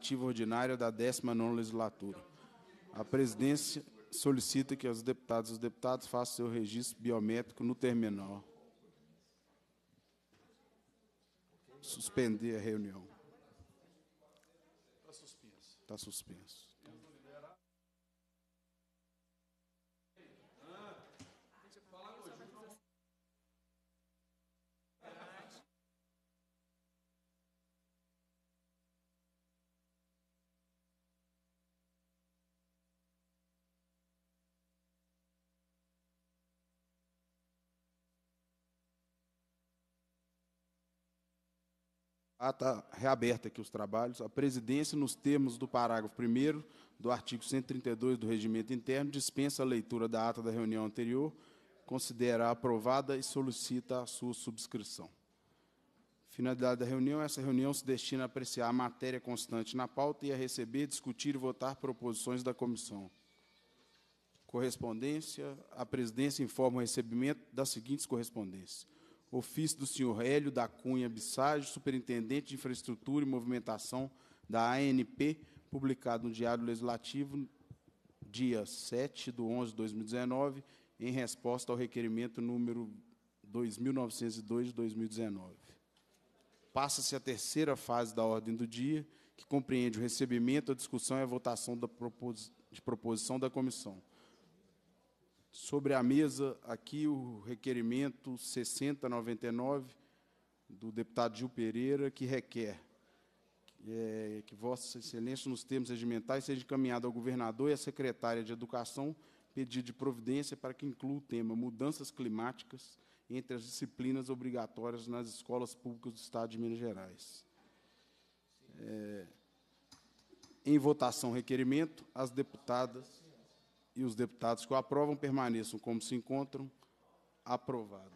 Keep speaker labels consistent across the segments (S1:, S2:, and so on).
S1: legislativa ordinária da 19ª legislatura. A presidência solicita que os deputados façam seu registro biométrico no terminal. Suspender a reunião. Está suspenso. Está suspenso. Está reaberta aqui os trabalhos. A presidência, nos termos do parágrafo 1º do artigo 132 do Regimento Interno, dispensa a leitura da ata da reunião anterior, considera aprovada e solicita a sua subscrição. Finalidade da reunião: essa reunião se destina a apreciar a matéria constante na pauta e a receber, discutir e votar proposições da comissão. Correspondência: a presidência informa o recebimento das seguintes correspondências. Ofício do senhor Hélio da Cunha Bissage, superintendente de infraestrutura e movimentação da ANP, publicado no Diário Legislativo, dia 7/11/2019, em resposta ao requerimento número 2902 de 2019. Passa-se a terceira fase da ordem do dia, que compreende o recebimento, a discussão e a votação de proposição da comissão. Sobre a mesa, aqui o requerimento 6099 do deputado Gil Pereira, que requer que Vossa Excelência, nos termos regimentais, seja encaminhado ao governador e à secretária de Educação pedido de providência para que inclua o tema mudanças climáticas entre as disciplinas obrigatórias nas escolas públicas do Estado de Minas Gerais. Em votação, requerimento, as deputadas e os deputados que o aprovam permaneçam como se encontram. Aprovado.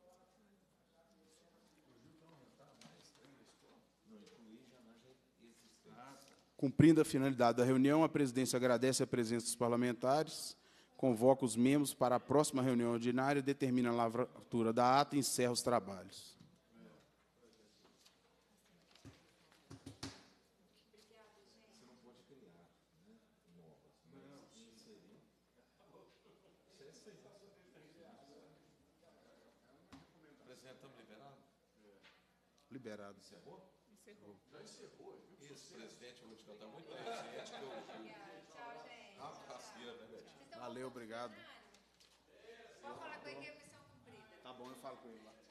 S1: Cumprindo a finalidade da reunião, a presidência agradece a presença dos parlamentares, convoca os membros para a próxima reunião ordinária, determina a lavratura da ata e encerra os trabalhos. Liberado.
S2: Encerrou? Encerrou. Já encerrou. Isso, presidente, eu vou te contar muito presente que eu... Tchau, gente. Rasqueira, né, Betinho?
S1: Valeu, obrigado.
S3: Pode falar com ele que é missão cumprida.
S1: Tá bom, eu falo com ele lá.